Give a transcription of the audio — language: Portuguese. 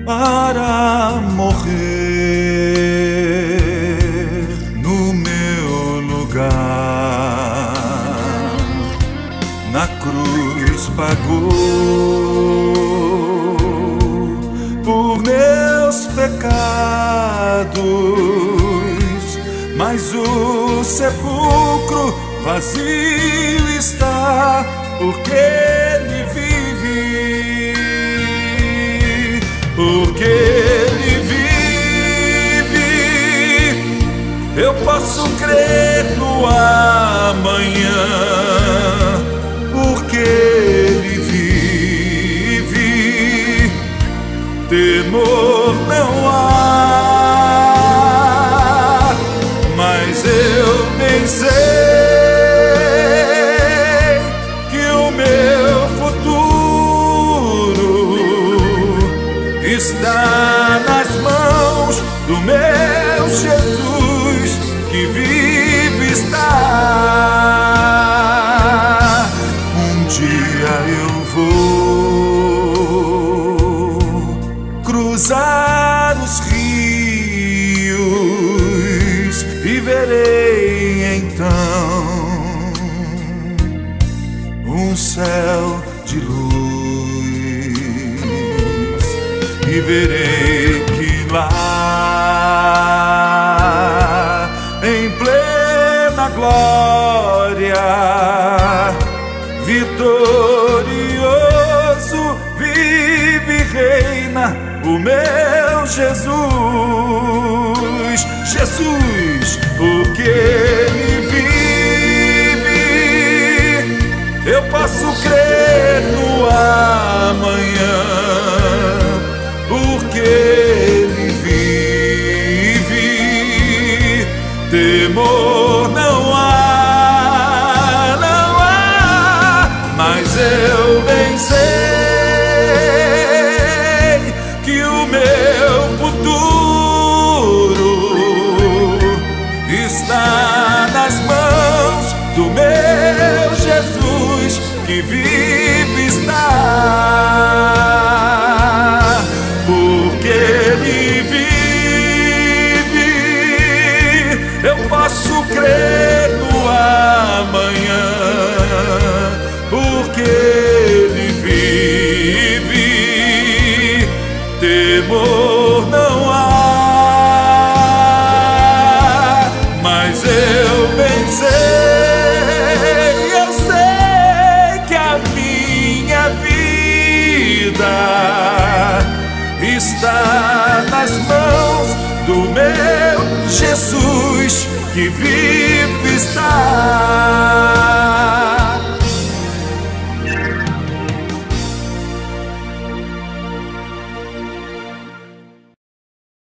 para morrer no meu lugar. Na cruz pagou por meus pecados, mas o sepulcro vazio está, porque Ele vive, porque Ele vive. Eu posso crer no amanhã, porque Ele vive. Temor não há, mas eu bem sei que o meu futuro está nas mãos do meu Jesus, que vive está. Um dia eu vou cruzar os rios e verei então um céu de luz, e verei que lá em plena glória, vitorioso, vive e reina o meu Jesus. Jesus, porque Ele vive, eu posso crer no amanhã, porque Ele vive. Temor não há, não há, mas eu bem sei que o meu futuro está nas mãos do meu Jesus, que vive está, porque Ele vive. Eu posso crer no amanhã, porque Ele vive. Temor não há, mas eu bem sei, eu sei que a minha vida está nas mãos do meu Jesus, que vive está.